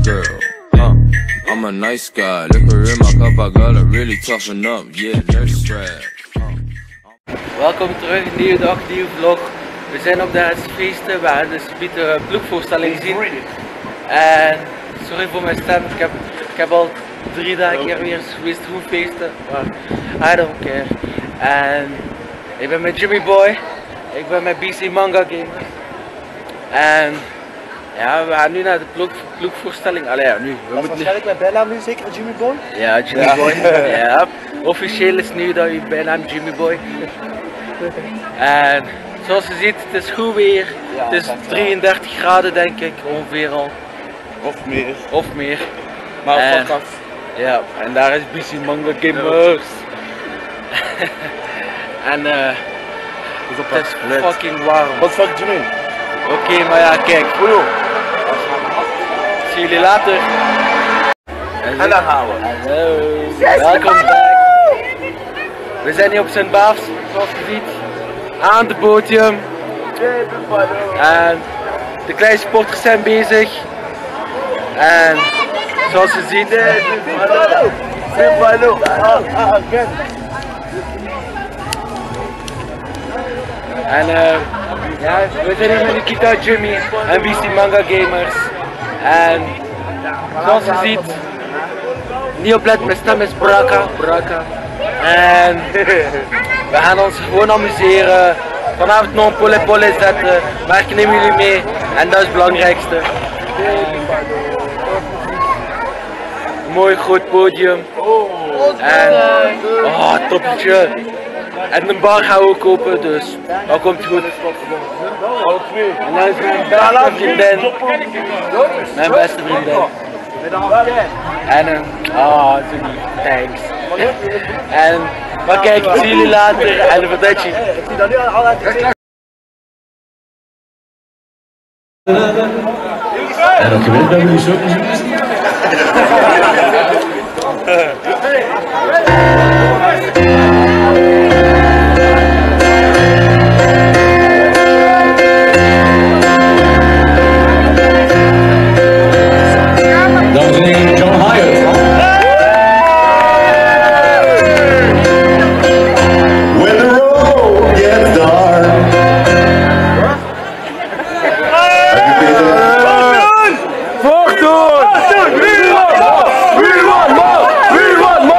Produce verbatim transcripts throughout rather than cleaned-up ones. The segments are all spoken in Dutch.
girl. Uh, I'm a nice guy. Liquor in my cup, I gotta really toughen up. Yeah, nurse strap. Welkom terug, nieuwe dag, nieuwe vlog. We zijn op de feesten, we hebben dus de ploegvoorstelling gezien. En sorry voor mijn stem, ik heb, ik heb al drie dagen keer weer geweest hoe feesten, maar I don't care. En ik ben met Jimmy Boy, ik ben met B C Manga Gamer. En ja, we gaan nu naar de ploeg, ploegvoorstelling. Allee, ja, nu. We moeten waarschijnlijk mijn bijnaam nu zeker Jimmy Boy? Ja, Jimmy ja. Boy. Ja. Officieel is nu dat je bijnaam Jimmy Boy. En zoals je ziet, het is goed weer. Ja, het is drieëndertig graden denk ik, ongeveer al. Of meer. Of meer. Maar en, fuck af. Ja, en daar is B C Manga Gamers. En eh, uh, het is fucking warm. Wat fuck Jimmy? Oké, okay, maar ja, kijk. Hallo. Zie jullie later. En dan gaan we. Hallo. Welkom back. We zijn hier op Sint-Baafs, zoals je ziet. Aan het podium. En de kleine sporters zijn bezig. En zoals je ziet. En uh, ja, we zijn hier met Nikita, Jimmy en B C Manga Gamers. En zoals je ziet, niet opletten, mijn stem is Braka, Braka. En we gaan ons gewoon amuseren. Vanavond nog een pole pole zetten, maar ik neem jullie mee en dat is het belangrijkste. Een mooi groot podium. En oh, toppetje. En een bar gaan we ook kopen, dus dat komt goed. En dan is mijn beste vriendin. Mijn beste vriendin. En een, oh, zo lief, thanks. En, maar kijk, ik zie jullie later en een patatje. Ik zie dat nu al uit de en dat gebeurt bij jullie zo niet. Dames en heren, John Hyatt. When the road gets dark. Voortdoen! We want more! We want more!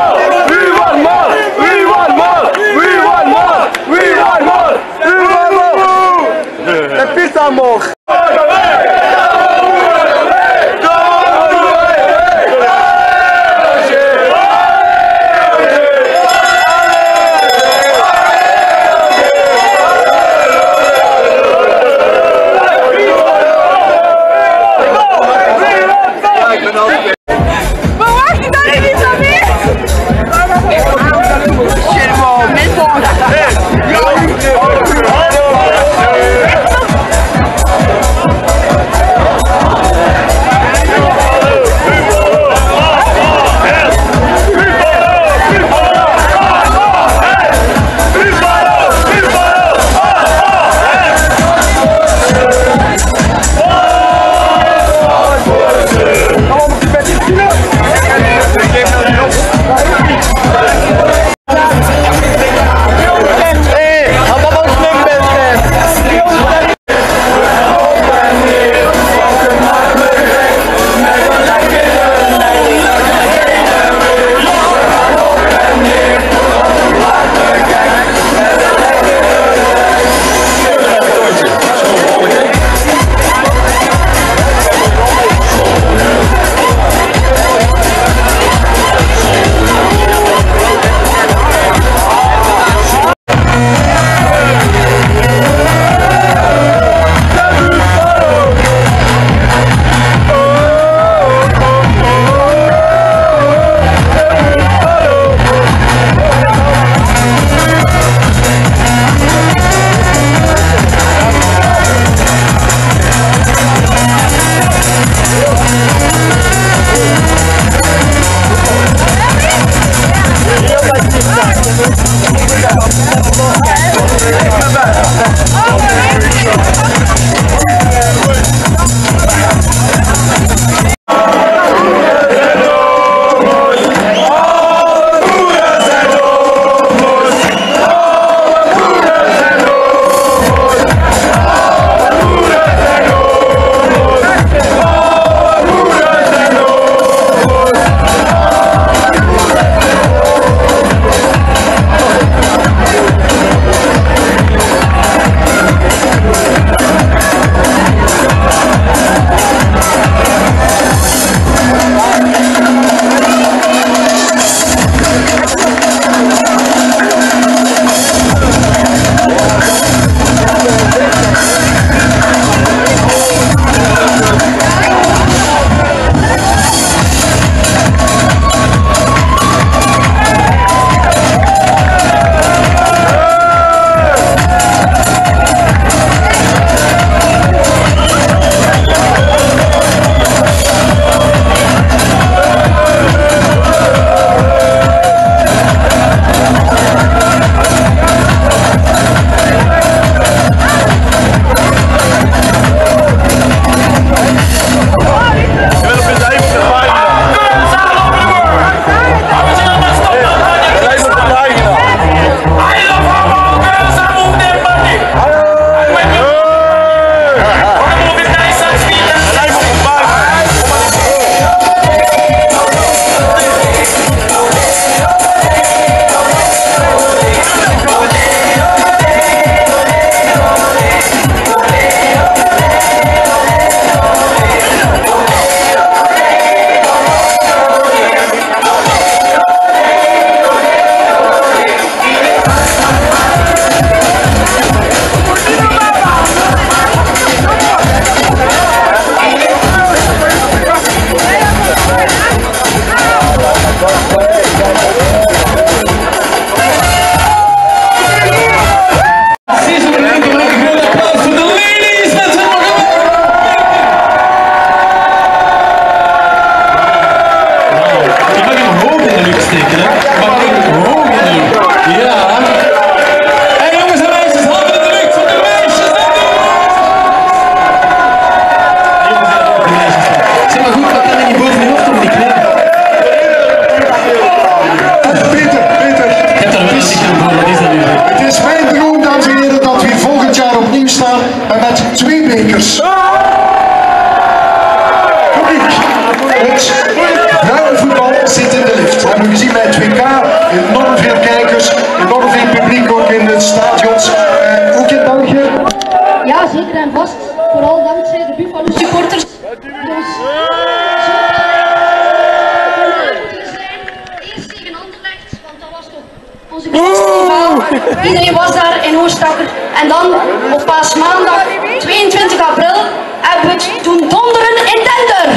Iedereen was daar in Oostakker. En dan op paasmaandag tweeëntwintig april hebben we het doen donderen in Dender.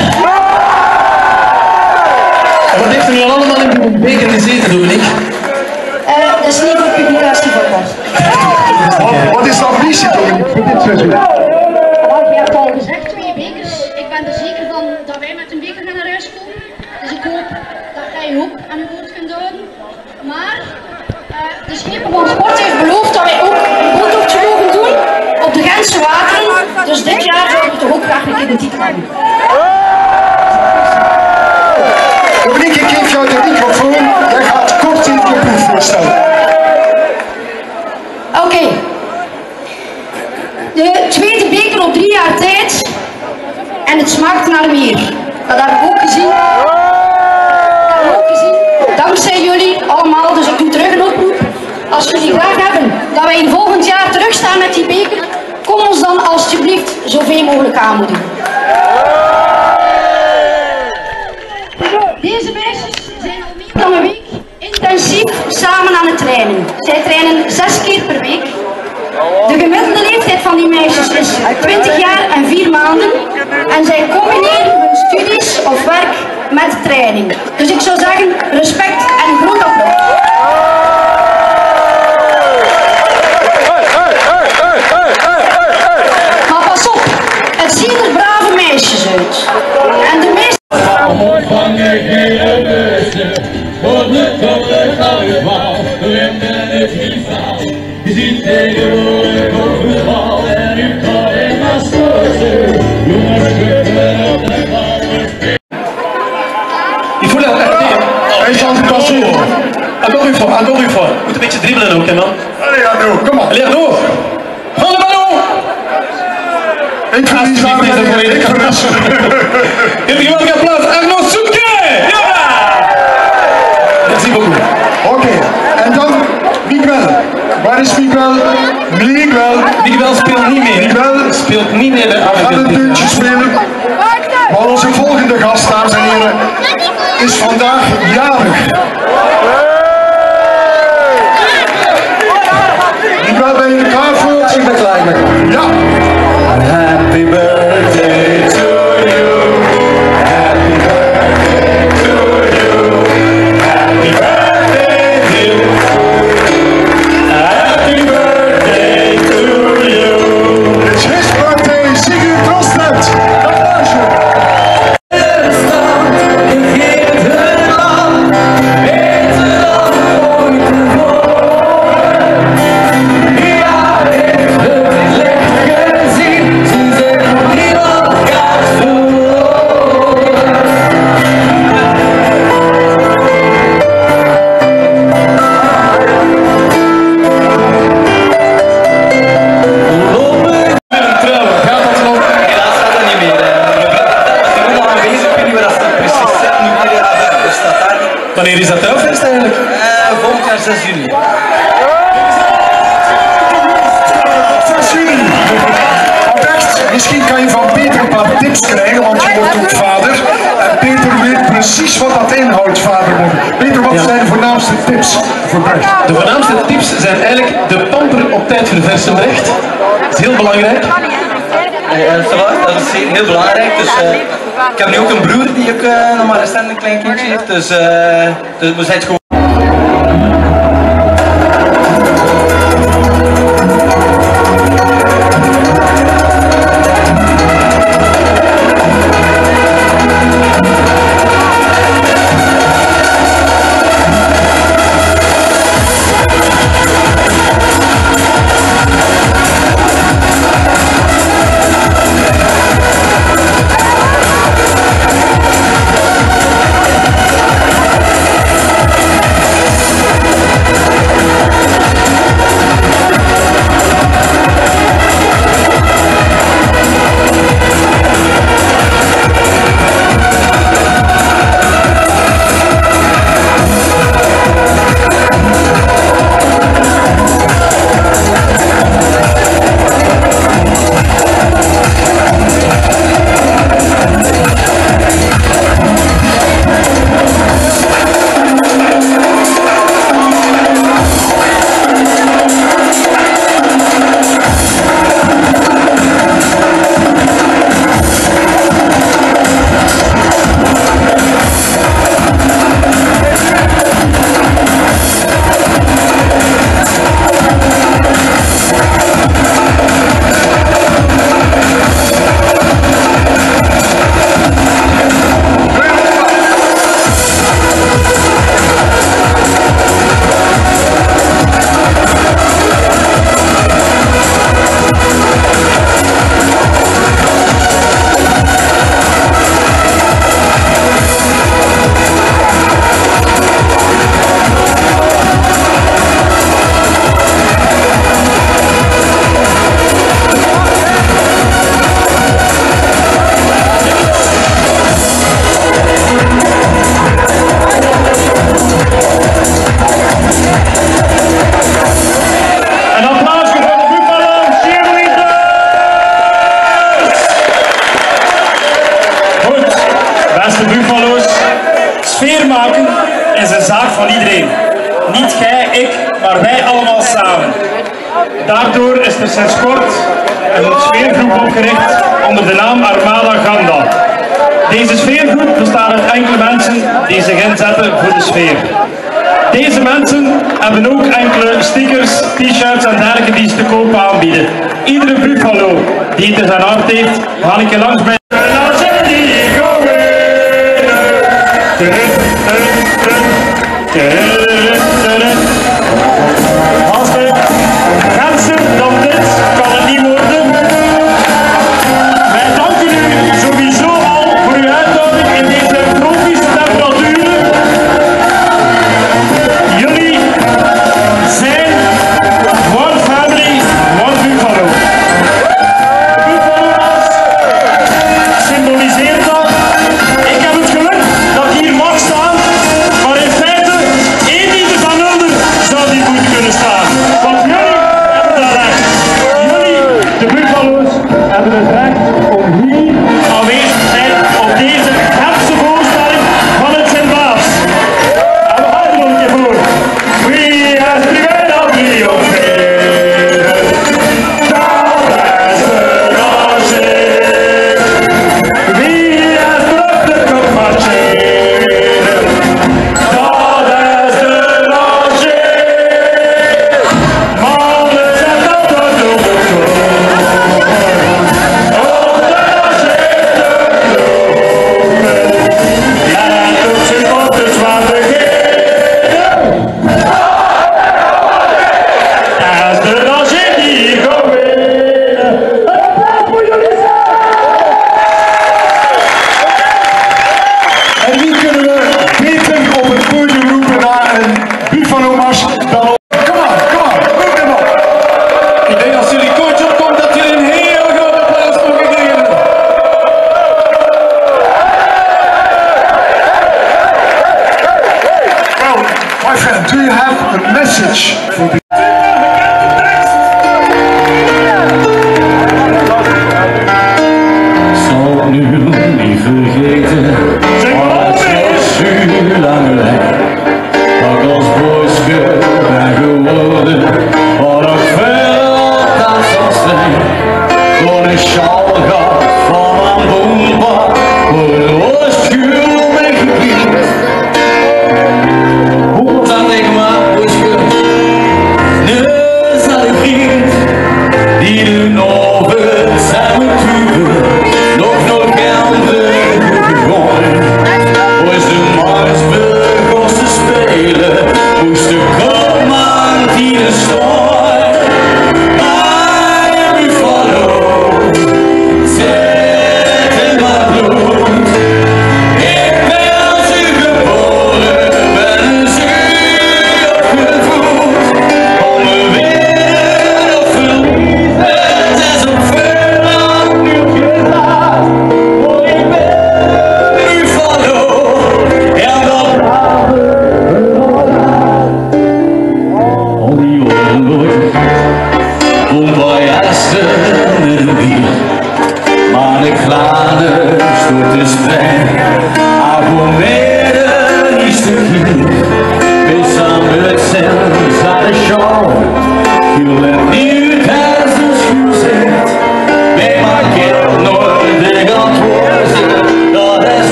En wat heeft er nu allemaal in die beker gezeten, Dominique? Uh, dat is niet voor publicatie voor ons. Wat is de ambitie, Dominique, voor dit seizoen? Je hebt al gezegd, twee bekers. Ik ben er zeker van dat wij met een beker gaan naar huis komen. Dus ik hoop dat jij ook aan uw woord kunt houden. Maar uh, de schepen van sport heeft beloofd dat wij ook een boottochtje mogen doen op de Gentse wateren. Dus dit jaar zouden we toch ook graag een keer de titel hebben. Dominique, ik geef jou de microfoon. Jij gaat kort in je proef voorstellen. Oké. Okay. De tweede beker op drie jaar tijd. En het smaakt naar meer. Dat heb ik ook gezien. Dat heb ik ook gezien. Dankzij jullie allemaal. Dus ik doe terug een oproep. Als jullie graag hebben dat wij in volgend jaar terugstaan met die beker, kom ons dan alstublieft zoveel mogelijk aanmoedigen. Deze meisjes zijn al meer dan een week intensief samen aan het trainen. Zij trainen zes keer per week. De gemiddelde leeftijd van die meisjes is twintig jaar en vier maanden. En zij combineren hun studies of werk met training. Dus ik zou zeggen, respect en een groot applaus. Maar pas op, het zien er brave meisjes uit. En de meeste... Il faut leur garder. Hij is aan het passeren. Encore une fois, encore une fois. Moet een beetje dribbelen ook, hè man. Allez, Arnaud, kom maar. Allez Arnaud, prends le ballon. Ik verlies aan de ik verlies. Geef je welke applaus, Arnaud Souquet. Ja! Merci beaucoup. Oké, okay. En dan Miguel. Waar is Miguel? Miguel. Miguel speelt niet mee. Miguel speelt niet mee bij We gaan een deuntje spelen. Maar onze volgende gast, dames en heren, is vandaag jarig. Miguel, ben je er klaar voor? Ik ben klaar, ik ben klaar. Ja. Happy birthday to you. Happy birthday to you. Happy birthday to you. Happy birthday to you. It's his birthday, Sigurd Trostnet. Applausje. Wanneer is dat trouwfeest eigenlijk? Uh, volgend jaar zes juni. zes juni. Want echt, misschien kan je van Peter een paar tips krijgen, want je wordt ook vader. En Peter weet precies wat dat inhoudt, vader worden. Peter, wat Ja. zijn de voornaamste tips voor Brecht? De voornaamste tips zijn eigenlijk de pamper op tijd verversen, Brecht. Dat is heel belangrijk. Ja, dat is heel belangrijk. Dus, uh, ik heb nu ook een broer die ook uh, nog maar recent een klein kindje heeft. Dus, uh, dus we zijn het gewoon. sfeer maken is een zaak van iedereen. Niet jij, ik, maar wij allemaal samen. Daardoor is er sinds kort een sfeergroep opgericht onder de naam Armada Ganda. Deze sfeergroep bestaat uit enkele mensen die zich inzetten voor de sfeer. Deze mensen hebben ook enkele stickers, t-shirts en dergelijke die ze te koop aanbieden. Iedere buffalo die het in zijn hart heeft, ga ik je langs bij. Als we ganser dan dit kan het niet worden. Wij danken u sowieso al voor uw uitnodiging in deze tropische temperaturen. Jullie zijn one family, one buffalo. Buffalo's symboliseert dat. Ik heb het geluk dat ik hier mag staan, maar in feite één ieder van onder zou die moeten kunnen staan. Want jullie hebben dat recht. Jullie, de buffalo's, hebben het recht om hier aanwezig te zijn op deze heftige voorstelling van het Sint-Baas. En we gaan er nog een keer voor. Wie is er weer dan die op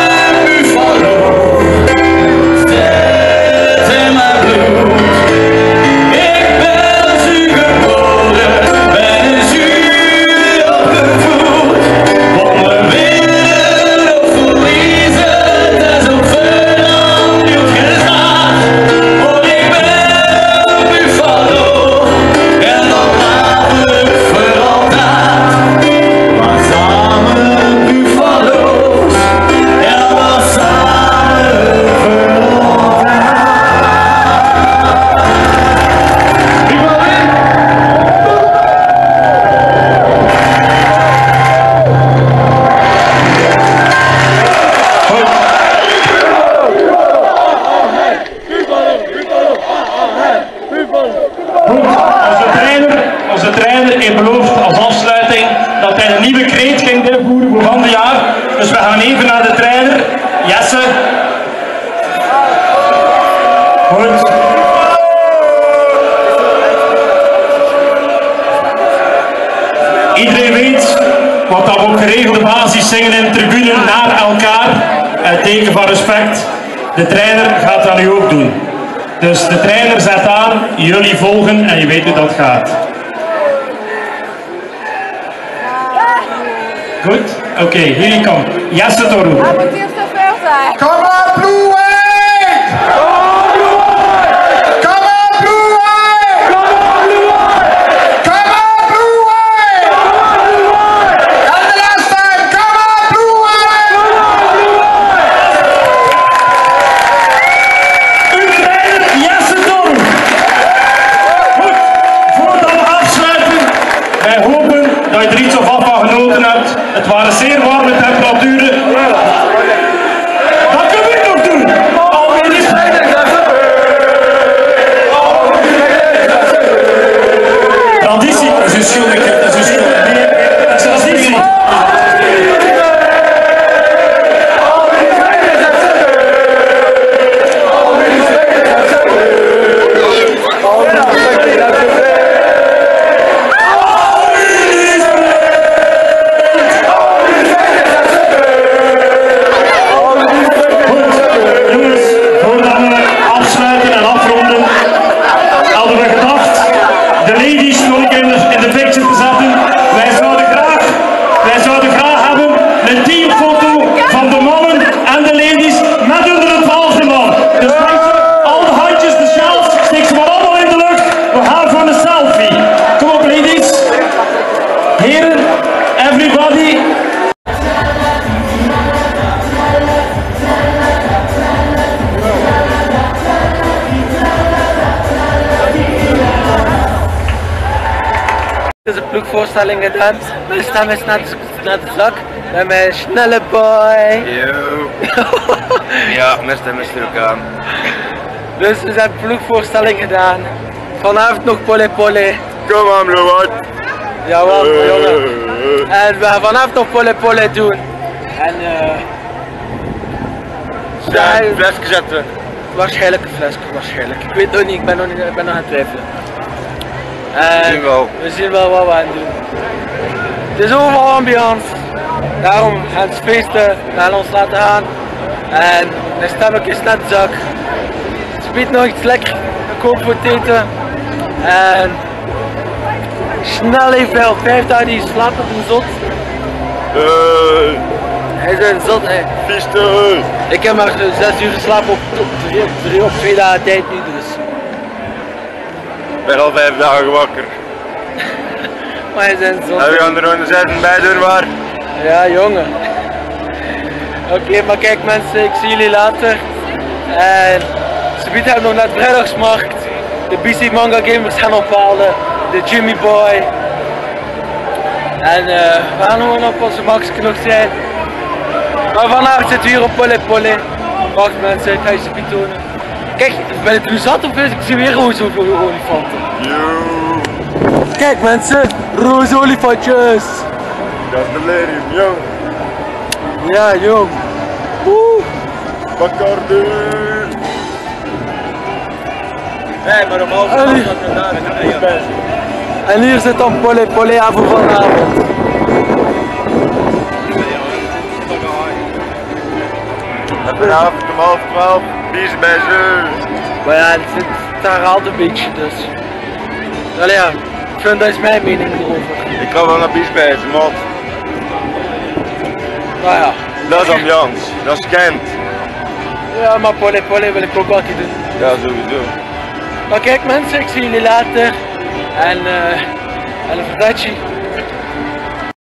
Buffalo, dat hij een nieuwe kreet ging invoeren voor van het jaar. Dus we gaan even naar de trainer, Jesse. Goed. Iedereen weet wat dat we op geregelde basis zingen in de tribune naar elkaar. Een teken van respect. De trainer gaat dat nu ook doen. Dus de trainer zet aan, jullie volgen en je weet hoe dat gaat. Goed? Oké, okay, hier je komt. Jesse Toru. Hij moet hier zoveel zijn. Come on, Blue Wave! Come on, Blue Wave! Come on, Blue Wave! Come on, Blue Wave! Come on, Blue Wave! Come on, Blue Wave! And the last time, come on, Blue Wave! Uw trainer Jesse Toru. Goed, voordat we afsluiten, wij hopen dat je er iets of af van genoten hebt. Het waren zeer warme temperaturen. Wat kunnen we nog doen? Alweer eens. Traditie is een schuldig. Dat is een schuldig. Traditie. Het is een ploegvoorstelling gedaan. Mijn stem is net, net zak. Met mijn snelle boy. Yo. Ja, mijn stem is er ook aan. Dus we hebben een ploegvoorstelling gedaan. Vanavond nog Pole Pole. Kom aan, Blue Wave. Jawel, jongen. En we gaan vanavond nog Pole Pole doen. En eh... Uh, Ja, een flesje zetten. Waarschijnlijk een flesje, waarschijnlijk. Ik weet nog niet, ik ben nog, niet, ik ben nog aan het twijfelen. En We zien wel. We zien wel wat we gaan doen. Het is overal ambiance. Daarom gaan ze feesten, gaan ons laten gaan. En mijn stem is net zak. Ze biedt nog iets lekker koop voor het eten. En snel even wel, vijf dagen die slaat op een zot. Hey, Hij is een zot, hè. Viste. Ik heb maar zes uur geslapen op, op, drie, op, drie, op twee dagen tijd nu dus. Ik ben al vijf dagen wakker. Maar hij is een zot. En we gaan er nog een zesde bij doen, maar. Ja, jongen. Oké, okay, maar kijk mensen, ik zie jullie later. En ze biedt hebben nog net vrijdagsmarkt. De B C Manga Gamers gaan ophalen. De Jimmy Boy. En uh, we gaan gewoon op onze makkelijk nog zijn. Maar vanavond zitten we hier op Pole Pole. Wacht mensen, ik ga je ze bieden tonen. Kijk, ben ik nu zat of is? Ik zie weer roze olifanten. Yo. Kijk mensen, roze olifantjes. Dat is delirium, yo. Ja, jong. Woe. Bacardi. Hé, hey, maar om half En hier- gaat het daar en dan ben je. En hier zit dan Pole Pole aan voor vanavond. En vanavond om half twaalf, bies bij Zeus. Maar ja, het zit daar altijd een beetje dus. Allee ja, ik vind dat is mijn mening erover. Ik ga wel naar bies bij zijn man. Nou ja. Dat is ambiance, dat is Kent. Ja, maar Pole Pole wil ik ook wel een keer doen. Ja, sowieso. Maar kijk mensen, ik zie jullie later. En eh, uh, en een